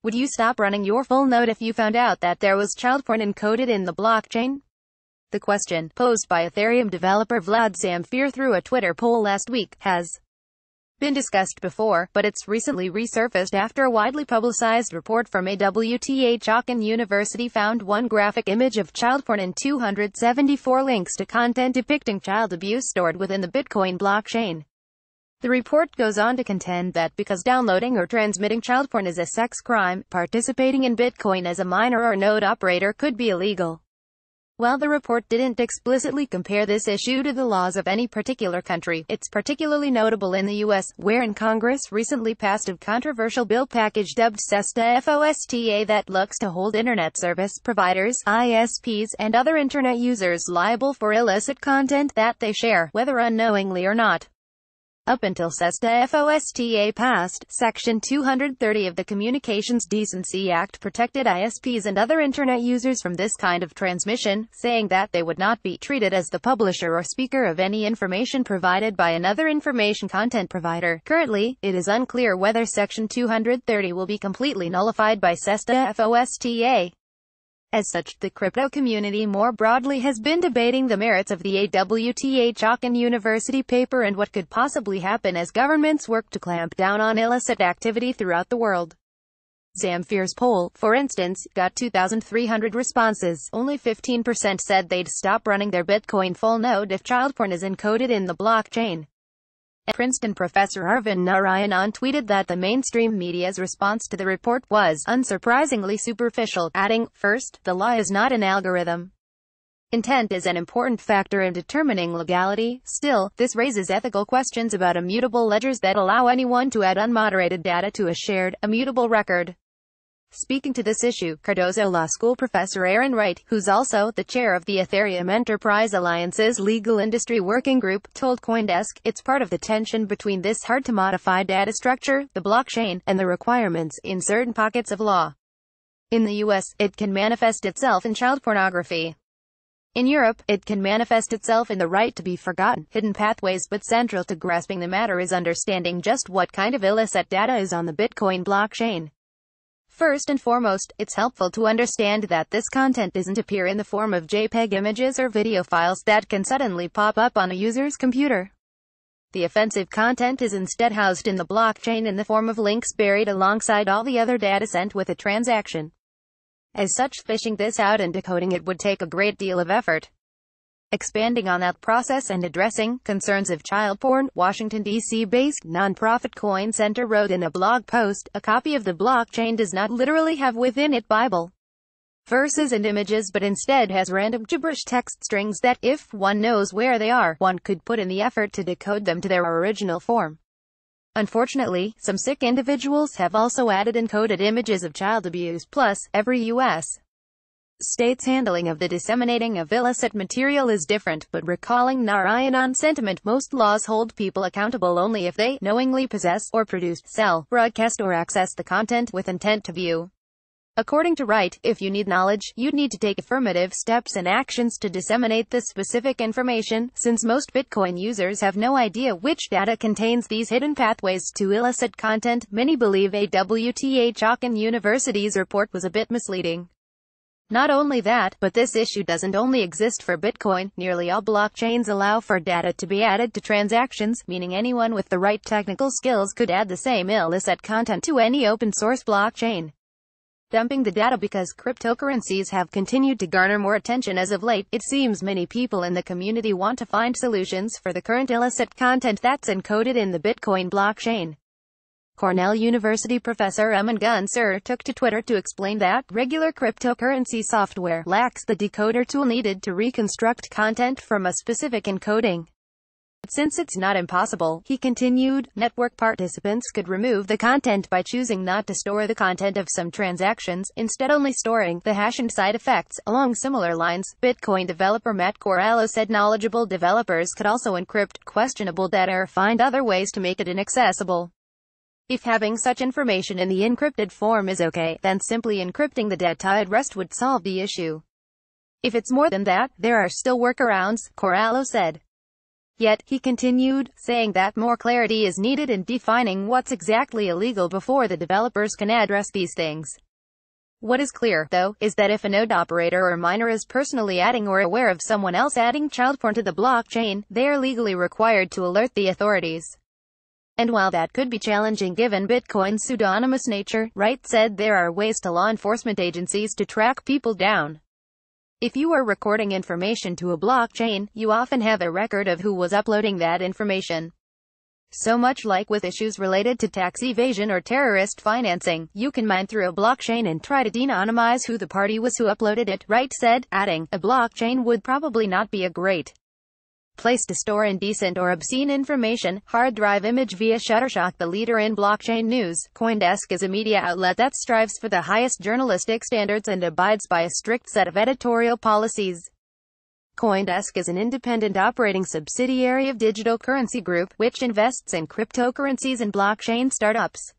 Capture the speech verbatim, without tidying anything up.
Would you stop running your full node if you found out that there was child porn encoded in the blockchain? The question, posed by Ethereum developer Vlad Zamfir through a Twitter poll last week, has been discussed before, but it's recently resurfaced after a widely publicized report from A W T H Aachen University found one graphic image of child porn and two hundred seventy-four links to content depicting child abuse stored within the Bitcoin blockchain. The report goes on to contend that because downloading or transmitting child porn is a sex crime, participating in Bitcoin as a miner or node operator could be illegal. While the report didn't explicitly compare this issue to the laws of any particular country, it's particularly notable in the U S, wherein Congress recently passed a controversial bill package dubbed SESTA-FOSTA that looks to hold internet service providers, I S Ps, and other internet users liable for illicit content that they share, whether unknowingly or not. Up until SESTA-FOSTA passed, Section two hundred thirty of the Communications Decency Act protected I S Ps and other internet users from this kind of transmission, saying that they would not be treated as the publisher or speaker of any information provided by another information content provider. Currently, it is unclear whether Section two hundred thirty will be completely nullified by SESTA-FOSTA. As such, the crypto community more broadly has been debating the merits of the A W T H Aachen University paper and what could possibly happen as governments work to clamp down on illicit activity throughout the world. Zamfir's poll, for instance, got two thousand three hundred responses. Only fifteen percent said they'd stop running their Bitcoin full node if child porn is encoded in the blockchain. Princeton professor Arvind Narayanan tweeted that the mainstream media's response to the report was, unsurprisingly, superficial, adding, "First, the law is not an algorithm. Intent is an important factor in determining legality. Still, this raises ethical questions about immutable ledgers that allow anyone to add unmoderated data to a shared, immutable record." Speaking to this issue, Cardozo Law School professor Aaron Wright, who's also the chair of the Ethereum Enterprise Alliance's Legal Industry Working Group, told CoinDesk, "It's part of the tension between this hard-to-modify data structure, the blockchain, and the requirements in certain pockets of law. In the U S, it can manifest itself in child pornography. In Europe, it can manifest itself in the right to be forgotten, hidden pathways, but central to grasping the matter is understanding just what kind of illicit data is on the Bitcoin blockchain. First and foremost, it's helpful to understand that this content doesn't appear in the form of JPEG images or video files that can suddenly pop up on a user's computer. The offensive content is instead housed in the blockchain in the form of links buried alongside all the other data sent with a transaction. As such, fishing this out and decoding it would take a great deal of effort." Expanding on that process and addressing concerns of child porn, Washington, D C-based nonprofit Coin Center wrote in a blog post, "A copy of the blockchain does not literally have within it Bible verses and images but instead has random gibberish text strings that, if one knows where they are, one could put in the effort to decode them to their original form. Unfortunately, some sick individuals have also added encoded images of child abuse. Plus, every U S state's handling of the disseminating of illicit material is different, but recalling Narayanan's sentiment, most laws hold people accountable only if they knowingly possess, or produce, sell, broadcast or access the content with intent to view. According to Wright, if you need knowledge, you'd need to take affirmative steps and actions to disseminate this specific information, since most Bitcoin users have no idea which data contains these hidden pathways to illicit content. Many believe A W T H Aachen University's report was a bit misleading. Not only that, but this issue doesn't only exist for Bitcoin. Nearly all blockchains allow for data to be added to transactions, meaning anyone with the right technical skills could add the same illicit content to any open-source blockchain. Dumping the data. Because cryptocurrencies have continued to garner more attention as of late, it seems many people in the community want to find solutions for the current illicit content that's encoded in the Bitcoin blockchain. Cornell University professor Emin Gun Sur took to Twitter to explain that regular cryptocurrency software lacks the decoder tool needed to reconstruct content from a specific encoding. Since it's not impossible, he continued, network participants could remove the content by choosing not to store the content of some transactions, instead only storing the hash and side effects. Along similar lines, Bitcoin developer Matt Corallo said knowledgeable developers could also encrypt questionable data or find other ways to make it inaccessible. If having such information in the encrypted form is okay, then simply encrypting the data at rest would solve the issue. If it's more than that, there are still workarounds, Corallo said. Yet, he continued, saying that more clarity is needed in defining what's exactly illegal before the developers can address these things. What is clear, though, is that if a node operator or miner is personally adding or aware of someone else adding child porn to the blockchain, they are legally required to alert the authorities. And while that could be challenging given Bitcoin's pseudonymous nature, Wright said there are ways to law enforcement agencies to track people down. If you are recording information to a blockchain, you often have a record of who was uploading that information. So much like with issues related to tax evasion or terrorist financing, you can mine through a blockchain and try to de-anonymize who the party was who uploaded it, Wright said, adding, a blockchain would probably not be a great place to store indecent or obscene information. Hard drive image via Shutterstock. The leader in blockchain news, CoinDesk is a media outlet that strives for the highest journalistic standards and abides by a strict set of editorial policies. CoinDesk is an independent operating subsidiary of Digital Currency Group, which invests in cryptocurrencies and blockchain startups.